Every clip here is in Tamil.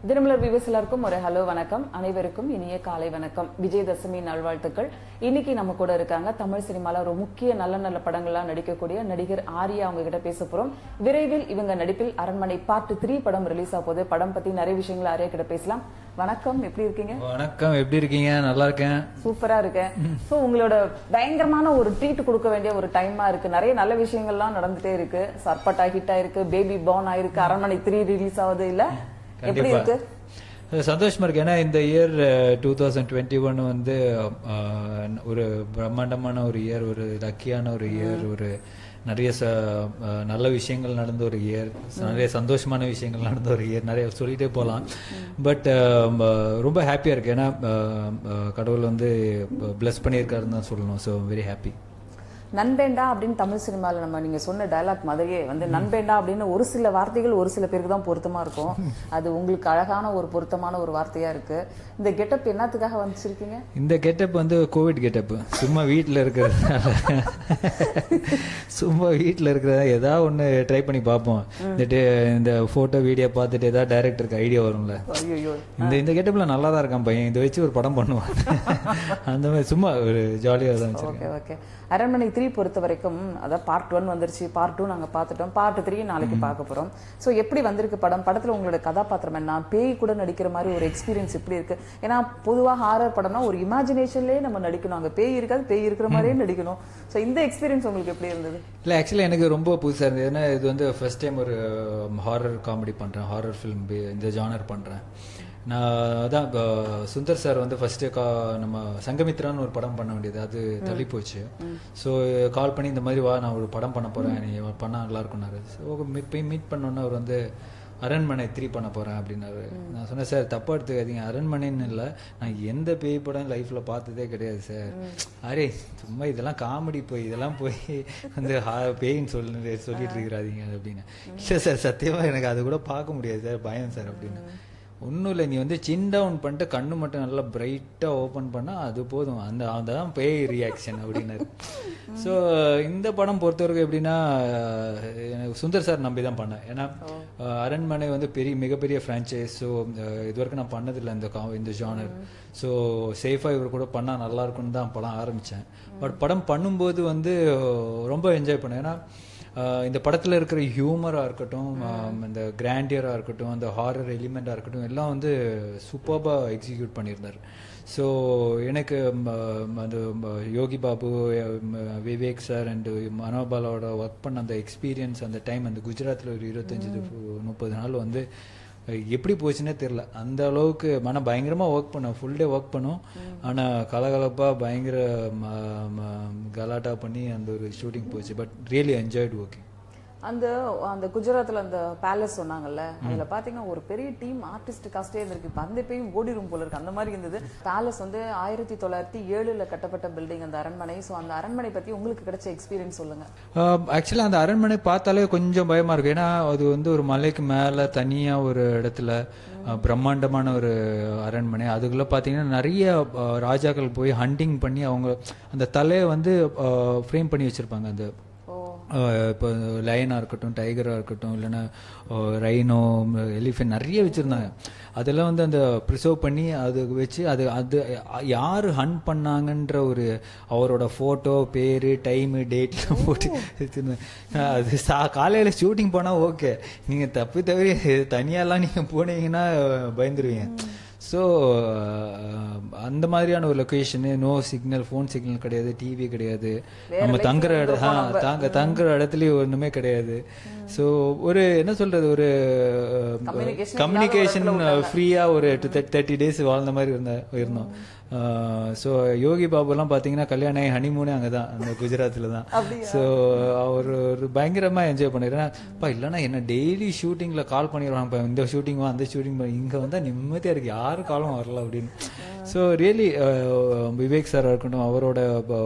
தினமலர் வியூவர்ஸ் எல்லாருக்கும் ஒரு ஹலோ வணக்கம். அனைவருக்கும் இனிய காலை வணக்கம். விஜயதசமி நல்வாழ்த்துக்கள். இன்னைக்கு நம்ம கூட இருக்காங்க தமிழ் சினிமால ஒரு முக்கிய நல்ல நல்ல படங்கள்லாம் நடிக்கக்கூடிய நடிகர் ஆர்யா. அவங்க கிட்ட பேச போறோம். விரைவில் இவங்க நடிப்பில் அரண்மனை பார்ட் 3 படம் ரிலீஸ் ஆக போகுது. படம் பத்தி நிறைய விஷயங்கள் ஆர்யா கிட்ட பேசலாம். வணக்கம், எப்படி இருக்கீங்க? வணக்கம், எப்படி இருக்கீங்க? நல்லா இருக்கேன், சூப்பரா இருக்கேன். சோ உங்களோட பயங்கரமான ஒரு ட்ரீட் கொடுக்க வேண்டிய ஒரு டைமா இருக்கு. நிறைய நல்ல விஷயங்கள்லாம் நடந்துட்டே இருக்கு. சர்பட்டா ஹிட் ஆயிருக்கு, பேபி பார்ன் ஆயிருக்கு, அரண்மனை 3 ரிலீஸ் ஆகுது. இல்ல எப்படி இருக்கு? சந்தோஷமா இருக்கு. ஏன்னா இந்த இயர் 2021 வந்து ஒரு பிரம்மாண்டமான ஒரு இயர், ஒரு லக்கியான ஒரு இயர், ஒரு நிறைய நல்ல விஷயங்கள் நடந்த ஒரு இயர், நிறைய சந்தோஷமான விஷயங்கள் நடந்த ஒரு இயர், நிறைய சொல்லிட்டே போகலாம். பட் ரொம்ப ஹாப்பியா இருக்கு. ஏன்னா கடவுள் வந்து பிளஸ் பண்ணியிருக்காருன்னு தான் சொல்லணும். So very happy. நண்பேண்டா அப்படின்னு தமிழ் சினிமாவில் நம்ம நீங்க சொன்ன டயலாக் மாதிரியே வந்து நண்பேண்டா அப்படின்னு ஒரு சில வார்த்தைகள் ஒரு சில பேருக்கு தான் பொருத்தமா இருக்கும். அது உங்களுக்கு அழகான ஒரு பொருத்தமான ஒரு வார்த்தையா இருக்கு. இந்த கெட்டப் என்னத்துக்காக வந்துச்சிருக்கீங்க? இந்த கெட்டப் வந்து கோவிட் கெட்டப். சும்மா வீட்டில் இருக்கிறதுனால சும்மா வீட்டில் இருக்கிறத ஏதாவது ஒன்று ட்ரை பண்ணி பார்ப்போம். இந்த ஃபோட்டோ வீடியோ பார்த்துட்டு ஏதாவது டைரக்டருக்கு ஐடியா வரும்ல, இந்த கெட்டப்ல நல்லா தான் இருக்கான் பையன், இதை வச்சு ஒரு படம் பண்ணுவான். அந்த மாதிரி சும்மா ஒரு ஜாலியாக தான். Okay okay. அரண்மனை 3 பொறுத்த வரைக்கும் அதாவது பார்ட் 1 வந்துருச்சு, பார்ட் 2 நாங்கள் பார்த்துட்டோம், பார்ட் 3 நாளைக்கு பார்க்க போகிறோம். ஸோ எப்படி வந்திருக்கு படம்? படத்தில் உங்களோட கதாபாத்திரம் என்ன? பேய் கூட நடிக்கிற மாதிரி ஒரு எக்ஸ்பீரியன்ஸ் எப்படி இருக்கு? ஏன்னா பொதுவாக ஹாரர் படம்னா ஒரு இமேஜினேஷன்லேயே நம்ம நடிக்கணும், அங்கே பேய் இருக்காது, பேய் இருக்கிற மாதிரியே நடிக்கணும். ஸோ இந்த எக்ஸ்பீரியன்ஸ் உங்களுக்கு எப்படி இருந்தது? இல்லை, ஆக்சுவலி எனக்கு ரொம்ப புதுசாக இருந்தது. ஏன்னா இது வந்து ஃபர்ஸ்ட் டைம் ஒரு ஹாரர் காமெடி பண்ணுறேன், ஹாரர் ஃபிலிம் இந்த ஜானர் பண்ணுறேன். நான் அதான் சுந்தர் சார் வந்து ஃபர்ஸ்ட்டு நம்ம சங்கமித்ரான்னு ஒரு படம் பண்ண வேண்டியது, அது தள்ளி போச்சு. ஸோ கால் பண்ணி இந்த மாதிரி வா, நான் ஒரு படம் பண்ண போகிறேன், நீ பண்ணால் நல்லா இருக்கும்னாரு. ஸோ போய் மீட் பண்ணோன்னா அவர் வந்து அரண்மனை 3 பண்ண போகிறேன் அப்படின்னாரு. நான் சொன்னேன், சார் தப்பாக எடுத்துக்காதீங்க, அரண்மனைன்னு இல்லை, நான் எந்த பேய் படம் லைஃப்பில் பார்த்ததே கிடையாது சார். அரே சும்மா இதெல்லாம் காமெடி, போய் இதெல்லாம் போய் வந்து பேயின்னு சொல்லிட்டு இருக்கிறாதீங்க அப்படின்னு. இல்லை சார், சத்தியமாக எனக்கு அது கூட பார்க்க முடியாது சார், பயம் சார் அப்படின்னு. ஒன்றும் இல்லை, நீ வந்து சின் டவுன் பண்ணிட்டு கண்ணு மட்டும் நல்லா பிரைட்டாக ஓப்பன் பண்ணால் அது போதும், அந்த பேய் ரியாக்ஷன் அப்படின்னாரு. ஸோ இந்த படம் பொறுத்தவரைக்கும் எப்படின்னா, எனக்கு சுந்தர் சார் நம்பி தான் பண்ணேன். ஏன்னா அரண்மனை வந்து மிகப்பெரிய ஃப்ரான்ச்சைஸ். ஸோ இது வரைக்கும் நான் பண்ணதில்லை இந்த ஜானர். ஸோ சேஃபாக இவர் கூட பண்ணால் நல்லா இருக்குன்னு தான் படம் ஆரம்பித்தேன். பட் படம் பண்ணும்போது வந்து ரொம்ப என்ஜாய் பண்ணேன். ஏன்னா இந்த படத்தில் இருக்கிற ஹியூமராக இருக்கட்டும், இந்த கிராண்டியராக இருக்கட்டும், அந்த ஹாரர் எலிமெண்ட்டாக இருக்கட்டும், எல்லாம் வந்து சூப்பராக எக்ஸிக்யூட் பண்ணியிருந்தார். ஸோ எனக்கு அந்த யோகி பாபு, விவேக் சார் அண்டு மனோபாலோட ஒர்க் பண்ண அந்த எக்ஸ்பீரியன்ஸ், அந்த டைம், அந்த குஜராத்தில் ஒரு 25-30 நாள் வந்து எப்படி போச்சுன்னே தெரில. அந்த அளவுக்கு பயங்கரமாக ஒர்க் பண்ணோம், ஃபுல் டே ஒர்க் பண்ணோம். ஆனால் கலகலப்பாக பயங்கர கலாட்டா பண்ணி அந்த ஒரு ஷூட்டிங் போச்சு. But really enjoyed working. அந்த குஜராத்தில் அந்த பேலஸ் சொன்னாங்கல்ல, அதில் பார்த்தீங்கன்னா ஒரு பெரிய டீம் ஆர்டிஸ்ட் காஸ்டே இருந்திருக்கு. இப்போ அந்த பேயும் ஓடிரும் போல இருக்கு, அந்த மாதிரி இருந்தது. பேலஸ் வந்து 1907 கட்டப்பட்ட பில்டிங் அந்த அரண்மனை. ஸோ அந்த அரண்மனை பற்றி உங்களுக்கு கிடைச்ச எக்ஸ்பீரியன்ஸ் சொல்லுங்க. ஆக்சுவலாக அந்த அரண்மனை பார்த்தாலே கொஞ்சம் பயமாக இருக்கும். ஏன்னா அது வந்து ஒரு மலைக்கு மேலே தனியாக ஒரு இடத்துல பிரம்மாண்டமான ஒரு அரண்மனை. அதுக்குள்ள பார்த்தீங்கன்னா நிறைய ராஜாக்கள் போய் ஹண்டிங் பண்ணி அவங்க அந்த தலையை வந்து ஃப்ரேம் பண்ணி வச்சுருப்பாங்க. அந்த இப்போ லயனாக இருக்கட்டும், டைகராக இருக்கட்டும், இல்லைன்னா ரைனோ, எலிஃபென்ட் நிறைய வச்சுருந்தாங்க. அதெல்லாம் வந்து அந்த ப்ரிசர்வ் பண்ணி அது வச்சு அது யார் ஹண்ட் பண்ணாங்கன்ற ஒரு அவரோட ஃபோட்டோ, பேர், டைமு, டேட்லாம் போட்டு அது காலையில் ஷூட்டிங் போனால் ஓகே, நீங்கள் தவிர தனியாலாம் நீங்கள் போனீங்கன்னா பயந்துருவீங்க. ஸோ அந்த மாதிரியான ஒரு location, no signal, phone signal கிடையாது, டிவி கிடையாது, நம்ம தங்குற இடத்துலயும் ஒன்றுமே கிடையாது. ஸோ ஒரு என்ன சொல்றது, ஒரு கம்யூனிகேஷன் ஃப்ரீயாக ஒரு 30 days வாழ்ந்த மாதிரி இருந்தோம். ஸோ யோகி பாபுலாம் பார்த்தீங்கன்னா கல்யாணம் ஆகி ஹனிமூனே அங்கே தான், அந்த குஜராத்தில் தான். ஸோ அவர் ஒரு பயங்கரமாக என்ஜாய் பண்ணிடுறேன். இல்லைன்னா என்ன டெய்லி ஷூட்டிங்கில் கால் பண்ணிடுவாங்க, இப்போ இந்த ஷூட்டிங் அந்த ஷூட்டிங் இங்கே வந்தால் நிம்மதியாக இருக்குது, யாரும் காலம் வரல அப்படின்னு. ஸோ ரியலி விவேக் சாராக இருக்கட்டும், அவரோட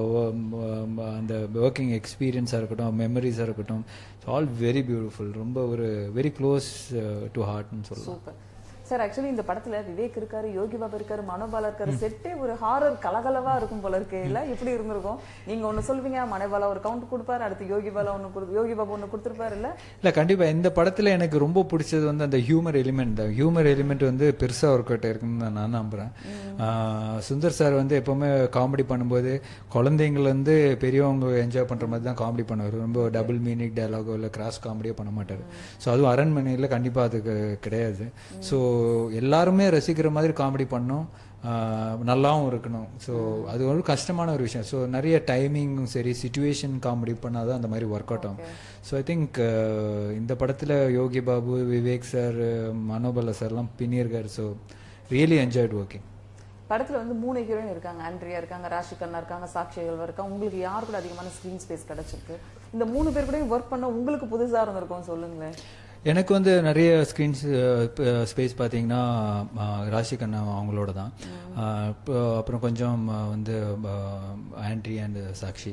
அந்த ஒர்க்கிங் எக்ஸ்பீரியன்ஸாக இருக்கட்டும், மெமரிஸாக இருக்கட்டும், ஆல் வெரி பியூட்டிஃபுல். ரொம்ப ஒரு வெரி க்ளோஸ் டு ஹார்ட்னு சொல்லலாம். சார் ஆக்சுவலி இந்த படத்துல விவேக் இருக்காரு, யோகி பாபா இருக்காரு, மனோபாலா இருக்காரு, செட்டே ஒரு ஹாரர் கலகலவா இருக்கும் போல இருக்கு இல்ல? இப்படி இருந்திருக்கும். நீங்க ஒண்ணு சொல்வீங்க, மனோபாலா ஒரு கவுண்ட் கொடுப்பாரு, அடுத்து யோகி பாபா ஒண்ணு கொடுத்திருப்பாரு இல்ல? இல்ல கண்டிப்பா இந்த படத்துல எனக்கு ரொம்ப பிடிச்சது வந்து அந்த ஹியூமர் எலிமெண்ட் தான். ஹியூமர் எலிமெண்ட் வந்து பெருசா ஒர்க் அவுட் இருக்குன்னு நான் நம்புறேன். சுந்தர் சார் வந்து எப்பவுமே காமெடி பண்ணும்போது குழந்தைங்கள வந்து பெரியவங்க என்ஜாய் பண்ற மாதிரி தான் காமெடி பண்ணுவார். ரொம்ப டபுள் மீனிங் டயலாகோ இல்லை கிராஸ் காமெடியோ பண்ண மாட்டார். ஸோ அதுவும் அரண்மனையில் கண்டிப்பா அதுக்கு கிடையாது. ஸோ எல்லாருமே ரசிக்கிற மாதிரி காமெடி பண்ணோம், நல்லாவும் இருக்கணும். ஸோ அது ஒரு கஷ்டமான ஒரு விஷயம். ஸோ நிறைய டைமிங்கும் சரி சிச்சுவேஷன் காமெடி பண்ணாதான் அந்த மாதிரி ஒர்க் அவுட் ஆகும். ஸோ ஐ திங்க் இந்த படத்தில் யோகி பாபு, விவேக் சார், மனோபாலா சார்லாம் பின்னியிருக்காரு. So really enjoyed working. படத்துல வந்து 3 ஹீரோயின் இருக்காங்க. ஆண்ட்ரியா இருக்காங்க, ராஷி கண்ணா இருக்காங்க, சாக்ஷி இருக்காங்க. உங்களுக்கு யாரு கூட அதிகமான ஸ்கிரீன் ஸ்பேஸ் கிடைச்சிருக்கு? இந்த 3 பேர் கூட ஒர்க் பண்ண உங்களுக்கு புதுசா இருந்திருக்கும் சொல்லுங்களேன். எனக்கு வந்து நிறைய ஸ்க்ரீன்ஸ் ஸ்பேஸ் பார்த்தீங்கன்னா ராஷி கண்ணா அவங்களோட தான். அப்புறம் கொஞ்சம் வந்து ஆண்ட்ரி அண்ட் சாக்ஷி.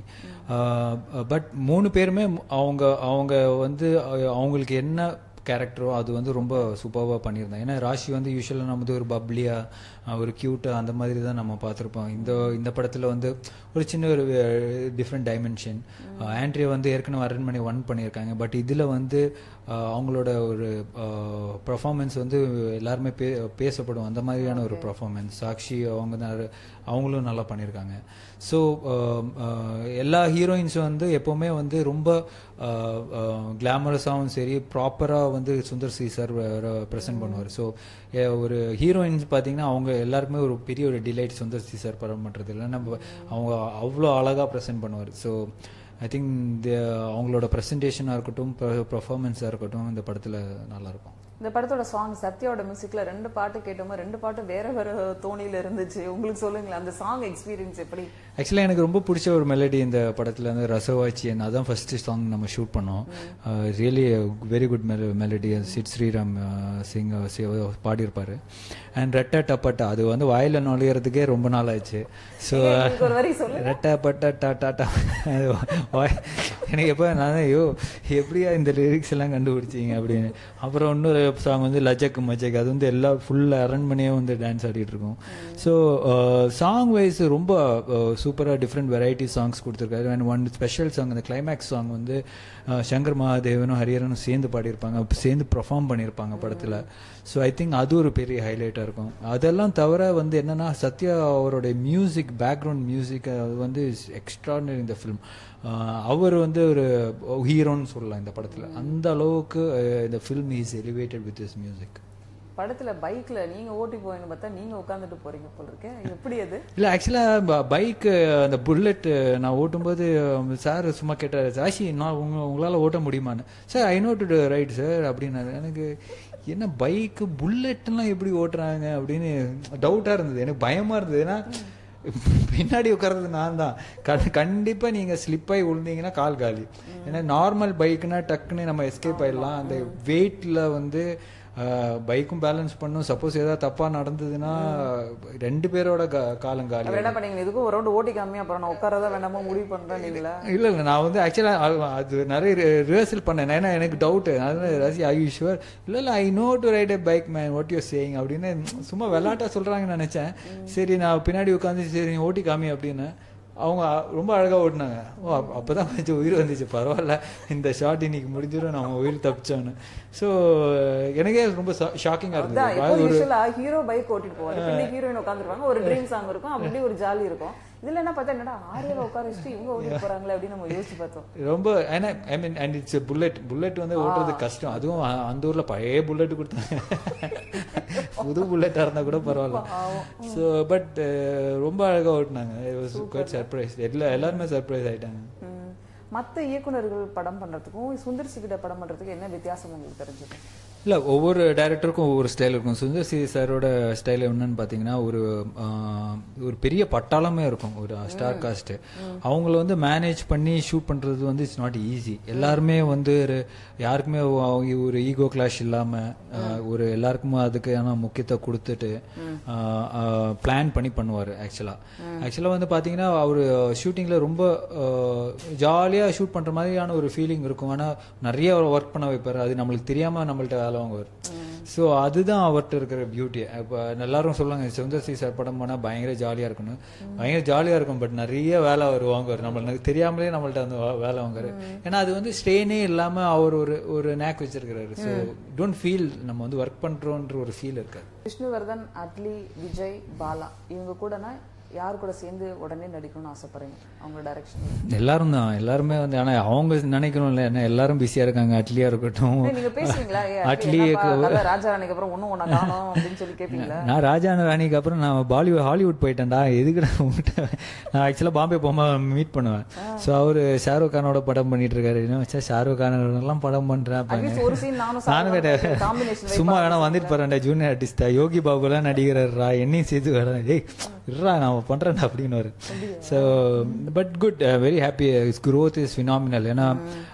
பட் 3 பேருமே அவங்க வந்து அவங்களுக்கு என்ன கேரக்டரோ அது வந்து ரொம்ப சூப்பராக பண்ணியிருந்தேன். ஏன்னா ராஷி வந்து யூஸ்வலாக நம்ம வந்து ஒரு பப்ளியா ஒரு க்யூட்டாக அந்த மாதிரி தான் நம்ம பார்த்துருப்போம். இந்த படத்தில் வந்து ஒரு சின்ன ஒரு டிஃப்ரெண்ட் டைமென்ஷன். ஆண்ட்ரியா வந்து ஏற்கனவே அரண்மனை 1 பண்ணியிருக்காங்க. பட் இதில் வந்து அவங்களோட ஒரு பர்ஃபார்மன்ஸ் வந்து எல்லாருமே பேசப்படும் அந்த மாதிரியான ஒரு பர்ஃபார்மன்ஸ். சாக்ஷி அவங்களும் நல்லா பண்ணியிருக்காங்க. ஸோ எல்லா ஹீரோயின்ஸும் வந்து எப்போவுமே வந்து ரொம்ப கிளாமரஸாகவும் சரி ப்ராப்பராக வந்து சுந்தர் சி சார் ப்ரெசென்ட் பண்ணுவார். ஸோ ஒரு ஹீரோயின்ஸ் பார்த்தீங்கன்னா அவங்க எல்லாருக்குமே ஒரு பெரிய ஒரு டிலைட் சுந்தர் சி சார் படம் பண்ணுறது இல்லை. நம்ம அவங்க அவ்வளோ அழகாக ப்ரெசென்ட் பண்ணுவார். ஸோ ஐ திங்க் அவங்களோட ப்ரெசன்டேஷனாக இருக்கட்டும், பர்ஃபார்மன்ஸாக இருக்கட்டும் இந்த படத்தில் நல்லாயிருக்கும். இந்த படத்தோட சாங் சத்யாவோட மியூசிக்ல 2 பாட்டு கேட்டோமா, 2 பாட்டு வேற வேற தோணியில இருந்துச்சு. உங்களுக்கு சொல்லுங்களேன் அந்த சாங் எக்ஸ்பீரியன்ஸ் எப்படி? ஆக்சுவலாக எனக்கு ரொம்ப பிடிச்ச ஒரு மெலடி இந்த படத்தில் வந்து ரசவாச்சியன், அதான் ஃபர்ஸ்ட் சாங் நம்ம ஷூட் பண்ணோம். Really very good melody. Sid Sriram sing பாடியிருப்பார். அண்ட் ரெட்டா டப்பட்டா அது வந்து வாயில நுழையிறதுக்கே ரொம்ப நாள் ஆச்சு. ஸோ ரெட்டா பட்டா டாட்டா எனக்கு எப்போ நான் எப்படியா இந்த லிரிக்ஸ் எல்லாம் கண்டுபிடிச்சிங்க அப்படின்னு. அப்புறம் இன்னொரு சாங் வந்து லஜக் மஜக், அது வந்து எல்லா ஃபுல் அரண்மனையே வந்து டான்ஸ் ஆடிட்டு இருக்கோம். ஸோ சாங் வைஸ் ரொம்ப சூப்பராக டிஃப்ரெண்ட் வெரைட்டி சாங்ஸ் கொடுத்துருக்காரு. அண்ட் ஒன் ஸ்பெஷல் சாங் அந்த கிளைமேக்ஸ் சாங் வந்து சங்கர் மகாதேவனும் ஹரியரனும் சேர்ந்து பாடியிருப்பாங்க, சேர்ந்து பெர்ஃபார்ம் பண்ணியிருப்பாங்க படத்தில். ஸோ ஐ திங்க் அது ஒரு பெரிய ஹைலைட்டாக இருக்கும். அதெல்லாம் தவிர வந்து என்னென்னா சத்யா அவருடைய மியூசிக், பேக்ரவுண்ட் மியூசிக் அது வந்து எக்ஸ்ட்ராடினரி இந்த ஃபிலிம். அவர் வந்து ஒரு ஹீரோன்னு சொல்லலாம் இந்த படத்தில். அந்த அளவுக்கு இந்த film is elevated with this music. படத்துல பைக்ல நீங்க ஓட்டி போவீங்க பார்த்தா நீங்க உட்காந்துட்டு போறீங்க போல இருக்கு. எப்படி அது? இல்ல ஆக்சுவலா பைக் அந்த புல்லட் நான் ஓட்டும்போது சார் சும்மா கேட்டாரு, ராஷி நான் உங்களால ஓட்ட முடியுமான்னு. Sir I know to ride sir அப்படின்னாரு. எனக்கு என்ன பைக்கு புல்லட்லாம் எப்படி ஓட்டுறாங்க அப்படின்னு டவுட்டா இருந்தது, எனக்கு பயமா இருந்தது. ஏன்னா பின்னாடி உட்கார்றது நான் தான். கண்டிப்பா நீங்க ஸ்லிப் ஆகி விழுந்தீங்கன்னா கால் காலி. ஏன்னா நார்மல் பைக்குனா டக்குன்னு நம்ம எஸ்கேப் ஆயிடலாம். அந்த வெயிட்ல வந்து பைக்கும் பேலன்ஸ் பண்ணும். சப்போஸ் ஏதாவது தப்பா நடந்ததுன்னா 2 பேரோட காலங்காலி. என்ன பண்ணீங்க? இதுக்கும் ஒரு ரவுண்ட் ஓட்டி காமி அப்புறம் நான் உட்காரதா வேண்டாமா முடிவு பண்றேன். இல்ல நான் வந்து ஆக்சுவலா அது நிறைய ரிஹர்சல் பண்ணேன். ஏன்னா எனக்கு டவுட், ராசி ஐ யூ ஷுவர்? இல்ல I know to ride a bike man, what you saying அப்படின்னு சும்மா விளையாட்டா சொல்றாங்கன்னு நினைச்சேன். சரி நான் பின்னாடி உட்காந்து சரி ஓட்டி காமி அப்படின்னு அவங்க ரொம்ப அழகா ஓட்டினாங்க. ஓ அப்பதான் கொஞ்சம் உயிர் வந்துச்சு, பரவாயில்ல இந்த ஷாட் இன்னைக்கு முடிஞ்சிடும், நம்ம உயிர் தப்பிச்சோன்னு. ஸோ எனக்கே ரொம்ப ஷாக்கிங்கா இருந்தது. ஹீரோ பைக் ஓட்டிட்டு போவாங்க, ஹீரோயின் உட்காந்துருவாங்க, ஒரு ட்ரீம் சாங் இருக்கும், அப்படி ஒரு ஜாலி இருக்கும். இதுல என்ன பார்த்தா என்னடா ஆரியாவை உட்கார வச்சுட்டு இவங்க ஓட்டிட்டு போறாங்களே அப்படின்னு நம்ம யோசிச்சு பார்த்தோம். ரொம்ப ஏன்னா I mean and it's bullet வந்து ஓட்டுறது கஷ்டம். அதுவும் அந்த ஊர்ல பழைய புல்லட் கொடுத்தாங்க, புது புல்லட்டா இருந்தா கூட பரவாயில்ல. ஸோ பட் ரொம்ப அழகா ஓட்டினாங்க. சர்ப்ரைஸ், எல்லாருமே சர்ப்ரைஸ் ஆயிட்டாங்க. மற்ற இயக்குநர்கள் படம் பண்றதுக்கும் சுந்தர் சி கிட்ட படம் பண்றதுக்கும் என்ன வித்தியாசம் உங்களுக்கு தெரிஞ்சது? இல்லை ஒவ்வொரு டைரக்டருக்கும் ஒவ்வொரு ஸ்டைல் இருக்கும். சுந்தர் சி சாரோட ஸ்டைல் என்னன்னு பார்த்தீங்கன்னா ஒரு பெரிய பட்டாளமே இருக்கும், ஒரு ஸ்டார் காஸ்ட். அவங்கள வந்து மேனேஜ் பண்ணி ஷூட் பண்ணுறது வந்து இட்ஸ் நாட் ஈஸி. எல்லாருமே வந்து யாருக்குமே ஒரு ஈகோ கிளாஷ் இல்லாமல் ஒரு எல்லாருக்குமே அதுக்கான முக்கியத்துவம் கொடுத்துட்டு பிளான் பண்ணி பண்ணுவார். ஆக்சுவலாக வந்து பார்த்தீங்கன்னா அவர் ஷூட்டிங்கில் ரொம்ப ஜாலியாக ஷூட் பண்ணுற மாதிரியான ஒரு ஃபீலிங் இருக்கும். ஆனால் நிறைய ஒர்க் பண்ண வைப்பார், அது நம்மளுக்கு தெரியாமல் நம்மள்ட்ட வேலை வாங்குவார். ஸோ அதுதான் அவர்கிட்ட இருக்கிற பியூட்டி. இப்போ எல்லாரும் சொல்லுவாங்க சுந்தர் சி சார் படம் பண்ணால் பயங்கர ஜாலியாக இருக்கணும், பயங்கர ஜாலியாக இருக்கும், பட் நிறைய வேலை அவர் வாங்குவார், நம்மளுக்கு தெரியாமலே நம்மள்ட்ட அந்த வேலை வாங்குவார். ஏன்னா அது வந்து ஸ்ட்ரெயினே இல்லாமல் அவர் ஒரு நேக் வச்சிருக்கிறாரு. ஸோ டோன்ட் ஃபீல் நம்ம வந்து ஒர்க் பண்ணுறோன்ற ஒரு ஃபீல் இருக்காது. விஷ்ணுவர்தன், அட்லி, விஜய், பாலா இவங்க கூடனா யார் கூட சேர்ந்து உடனே நடிக்கணும்னு ஆசைப்படுறீங்க அவங்க டைரக்ஷன்? எல்லாரும் தான், எல்லாருமே வந்து, ஆனால் அவங்க நினைக்கணும்ல, ஏன்னா எல்லாரும் பிஸியாக இருக்காங்க. அட்லியா இருக்கட்டும், நீங்க பேசுவீங்களா அட்லி ராஜா ராணிக்கு அப்புறம் ஒன்னும் ஒண்ணு காணோம் அப்படின்னு சொல்லி கேட்பீங்களா? நான் ராஜா ராணிக்கு அப்புறம் நான் ஹாலிவுட் போயிட்டேன்டா, எதுக்கு நான் ஆக்சுவலாக பாம்பே போகும்போது மீட் பண்ணுவேன். ஸோ அவர் ஷாருக் கானோட படம் பண்ணிட்டு இருக்காரு. இன்னும் ஷாருக் கானெல்லாம் படம் பண்றேன், நானும் கேட்டேன் சும்மா வேணா வந்துட்டு போறேன்டா, ஜூனியர் ஆர்டிஸ்டா யோகி பாபுலாம் நடிகரா, என்னையும் சேர்த்து வரேன், ஏய் இருறா நான் பண்றேன் அப்படின்னு. So but good, very happy, it's growth is phenomenal. ஏன்னா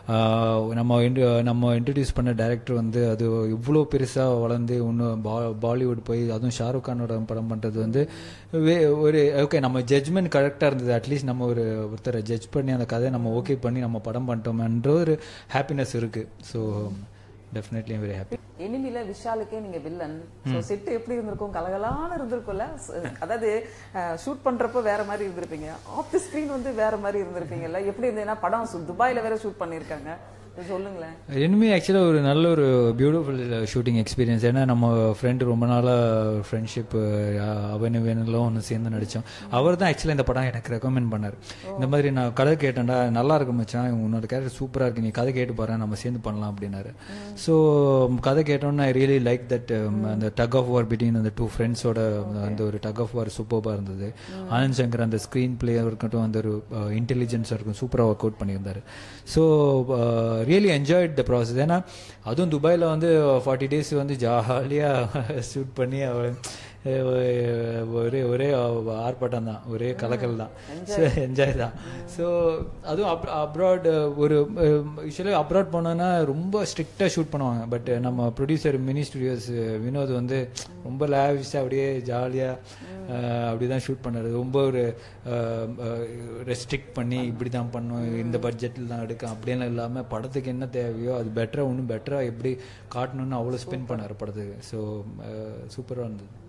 நம்ம இன்ட்ரடியூஸ் பண்ண டைரக்டர் வந்து அது இவ்வளோ பெருசாக வளர்ந்து இன்னும் பாலிவுட் போய் அதுவும் ஷாருக் கானோட படம் பண்ணுறது வந்து ஒரு ஓகே, நம்ம ஜட்ஜ்மெண்ட் கரெக்டாக இருந்தது. அட்லீஸ்ட் நம்ம ஒருத்தரை ஜட்ஜ் பண்ணி அந்த கதையை நம்ம ஓகே பண்ணி நம்ம படம் பண்ணிட்டோம்ன்ற ஒரு ஹாப்பினஸ் இருக்கு. So definitely very happy. எனிமில விஷாலுக்கே நீங்க வில்லன், செட் எப்படி இருந்திருக்கும்? கலகலான்னு இருந்திருக்கும்ல. அதாவது ஷூட் பண்றப்ப வேற மாதிரி இருந்திருப்பீங்க, ஆஃப் தி ஸ்கிரீன் வந்து வேற மாதிரி இருந்திருப்பீங்கல்ல. எப்படி இருந்ததுன்னா படம் துபாயில வேற ஷூட் பண்ணிருக்காங்க, சொல்லுங்களேன். இனிமே ஆக்சுவலாக ஒரு நல்ல ஒரு பியூட்டிஃபுல் ஷூட்டிங் எக்ஸ்பீரியன்ஸ். ஏன்னா நம்ம ஃப்ரெண்டு ரொம்ப நாளாக ஃப்ரெண்ட்ஷிப் அவனும் ஒன்று சேர்ந்து நடித்தோம். அவர் தான் ஆக்சுவலாக இந்த படம் எனக்கு ரெக்கமெண்ட் பண்ணார். இந்த மாதிரி நான் கதை கேட்டேன்டா, நல்லா இருக்கும் மச்சான், உன்னோட கேரக்டர் சூப்பராக இருக்கு, நீ கதை கேட்டு பாரு, நம்ம சேர்ந்து பண்ணலாம் அப்படின்னாரு. ஸோ கதை கேட்டோன்னா ஐ ரியலி லைக் தட், அந்த டக் ஆஃப் வார் பிட்வீன் அந்த டூ ஃப்ரெண்ட்ஸோட அந்த ஒரு டக் ஆஃப் வார் சூப்பராக இருந்தது. ஆனந்த் சங்கர் அந்த ஸ்க்ரீன் பிளேயாக இருக்கட்டும், அந்த ஒரு இன்டெலிஜென்ஸாக இருக்கும், சூப்பராக ஒர்க் அவுட் பண்ணியிருந்தார். So really enjoyed the process. ஏன்னா அதுவும் துபாயில் வந்து 40 days வந்து ஜாலியாக ஷூட் பண்ணி ஒரே ஆர்ப்பாட்டம் தான், ஒரே கலக்கல் தான், என்ஜாய் தான். ஸோ அதுவும் அப்ராட் ஒரு யூஸ்வலி அப்ராட் போனோன்னா ரொம்ப ஸ்ட்ரிக்டாக ஷூட் பண்ணுவாங்க. பட் நம்ம ப்ரொடியூசர் மினி ஸ்டுடியோஸ் வினோத் வந்து ரொம்ப லேவிஷாக அப்படியே ஜாலியாக அப்படி தான் ஷூட் பண்ணாரு. ரொம்ப ஒரு ரெஸ்ட்ரிக்ட் பண்ணி இப்படி தான் பண்ணும், இந்த பட்ஜெட்டில் தான் எடுக்க அப்படின்லாம் இல்லாமல் படத்துக்கு என்ன தேவையோ அது பெட்டராக இன்னும் பெட்டராக எப்படி காட்டணும்னு அவ்வளோ ஸ்பெண்ட் பண்ணார் படத்துக்கு. ஸோ சூப்பராக இருந்தது.